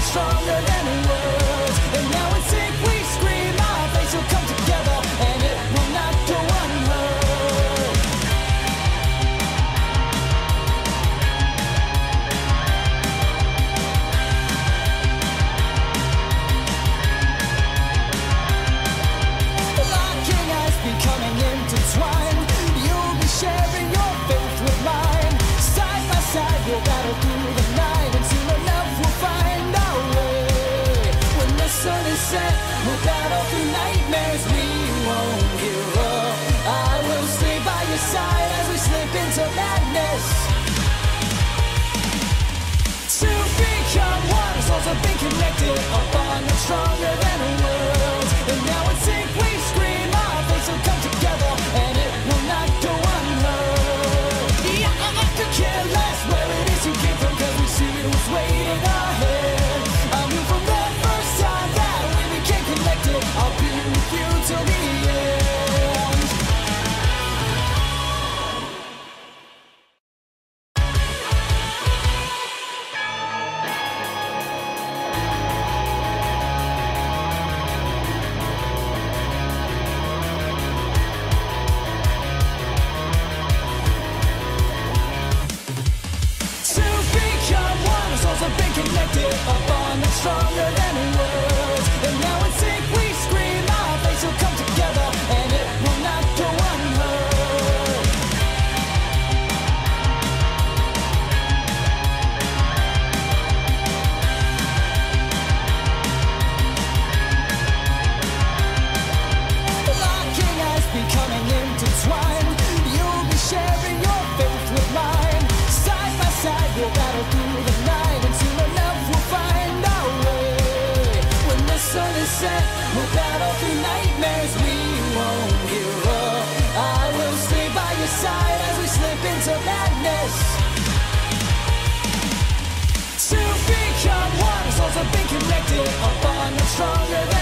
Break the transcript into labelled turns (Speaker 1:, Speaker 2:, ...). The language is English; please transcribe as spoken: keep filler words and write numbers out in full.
Speaker 1: stronger than words. And now in sync we scream, our fates will come together, and it will not go unheard. Locking eyes, becoming intertwined. You'll be sharing your faith with mine. Side by side we'll battle through the night, and soon enough we'll find our way. When the sun is set, we'll battle through nightmares. We won't give up. I will stay by your side as we slip into madness. To become one, souls have been connected, a bond that's stronger than words. And now in sync we scream, our fates will come together, and it will not go unheard. Yeah, I could care less where it is you came from, cause we see what's waiting ahead. I knew from the first time that we became connected, I'll be with you till the end. Connected, a bond that's stronger than words. And now in sync we scream, our fates will come together, and it will not go unheard. Locking eyes, becoming intertwined. You'll be sharing your faith with mine. Side by side we'll battle through the night, and soon enough we'll find our way. When the sun is set, we'll battle through nightmares. We won't give up. I will stay by your side as we slip into madness. To become one, souls have been connected, a bond that's stronger than